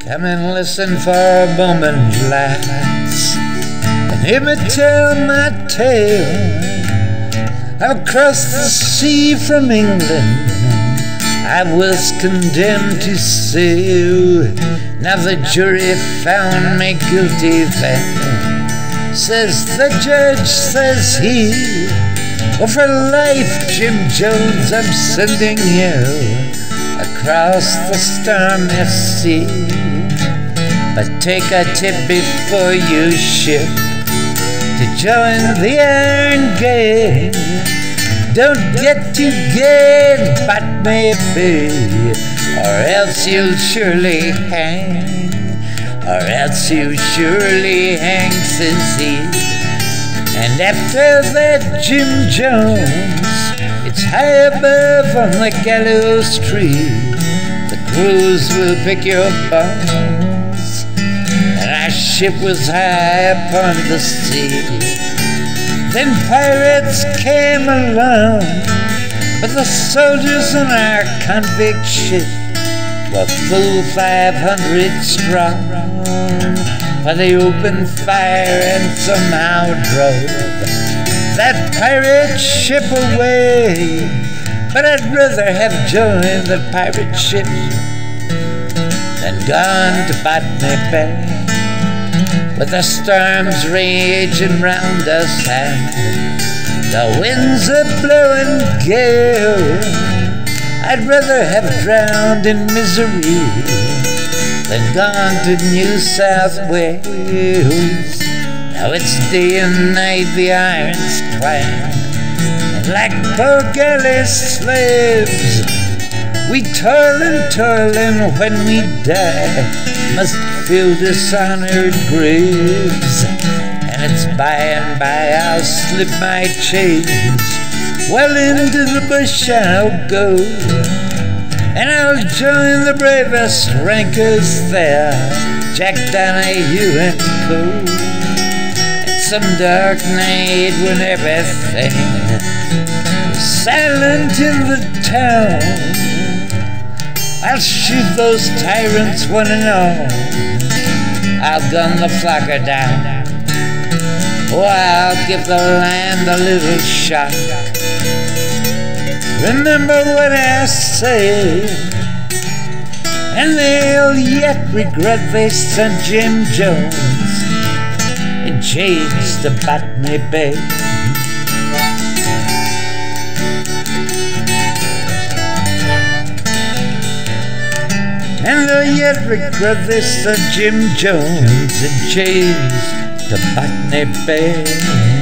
Come and listen for a moment, lads, and hear me tell my tale. I've crossed the sea from England, I was condemned to sail. Now the jury found me guilty then, says the judge, says he. Oh, for life, Jim Jones, I'm sending you across the stormy sea. But take a tip before you ship to join the Iron Gang. Don't get too gay, but maybe, or else you'll surely hang. Or else you surely hang, says he. And after that, Jim Jones, it's high above on the gallows tree. The crews will pick your bones, and our ship was high upon the sea. Then pirates came along, but the soldiers on our convict ship were full 500 strong. But they opened fire and somehow drove that pirate ship away. But I'd rather have joined the pirate ship than gone to Botany Bay. With the storms raging round us and the winds a blowing gale, I'd rather have drowned in misery than gone to New South Wales. Now it's day and night, the irons clang, and like poor galley slaves, we toil and when we die, must fill dishonored graves. And it's by and by I'll slip my chains, well into the bush I'll go, and I'll join the bravest rankers there, Jack Donahue and Co. And some dark night when everything is silent in the town, I'll shoot those tyrants one and all, I'll gun the flocker down. Oh, I'll give the land a little shock. Remember what I say, and they'll yet regret they sent Jim Jones in chains to Botany Bay. And they'll yet regret they sent Jim Jones in chains to Botany Bay.